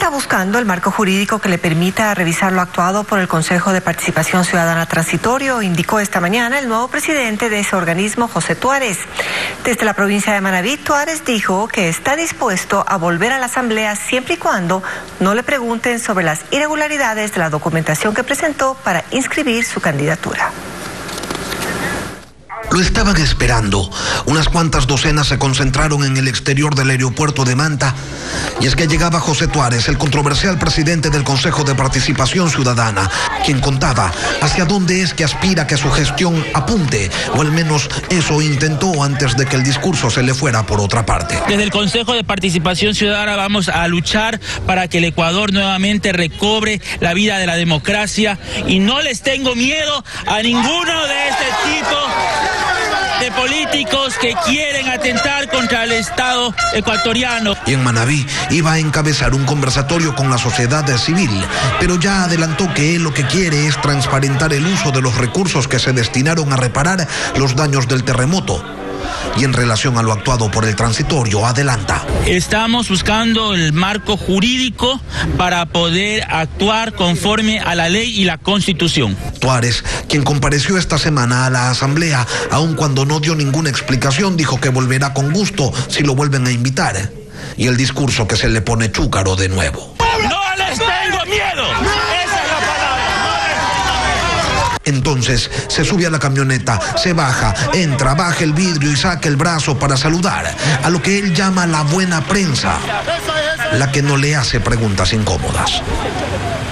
está buscando el marco jurídico que le permita revisar lo actuado por el Consejo de Participación Ciudadana Transitorio, indicó esta mañana el nuevo presidente de ese organismo, José Tuárez. Desde la provincia de Manabí, Tuárez dijo que está dispuesto a volver a la Asamblea siempre y cuando no le pregunten sobre las irregularidades de la documentación que presentó para inscribir su candidatura. Lo estaban esperando. Unas cuantas docenas se concentraron en el exterior del aeropuerto de Manta. Y es que llegaba José Tuárez, el controversial presidente del Consejo de Participación Ciudadana, quien contaba hacia dónde es que aspira que su gestión apunte, o al menos eso intentó antes de que el discurso se le fuera por otra parte. Desde el Consejo de Participación Ciudadana vamos a luchar para que el Ecuador nuevamente recobre la vida de la democracia, y no les tengo miedo a ninguno de este tipo de políticos que quieren atentar contra el Estado ecuatoriano. Y en Manabí iba a encabezar un conversatorio con la sociedad civil, pero ya adelantó que él lo que quiere es transparentar el uso de los recursos que se destinaron a reparar los daños del terremoto. Y en relación a lo actuado por el transitorio, adelanta. Estamos buscando el marco jurídico para poder actuar conforme a la ley y la Constitución. Tuárez, quien compareció esta semana a la Asamblea, aun cuando no dio ninguna explicación, dijo que volverá con gusto si lo vuelven a invitar. Y el discurso que se le pone chúcaro de nuevo. ¡No les tengo miedo! Entonces se sube a la camioneta, se baja, entra, baja el vidrio y saca el brazo para saludar a lo que él llama la buena prensa, la que no le hace preguntas incómodas.